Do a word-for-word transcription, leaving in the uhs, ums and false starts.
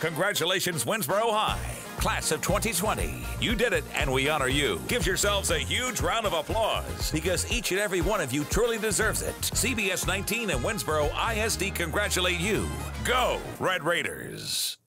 Congratulations, Winsboro High, class of twenty twenty. You did it, and we honor you. Give yourselves a huge round of applause because each and every one of you truly deserves it. C B S nineteen and Winsboro I S D congratulate you. Go, Red Raiders.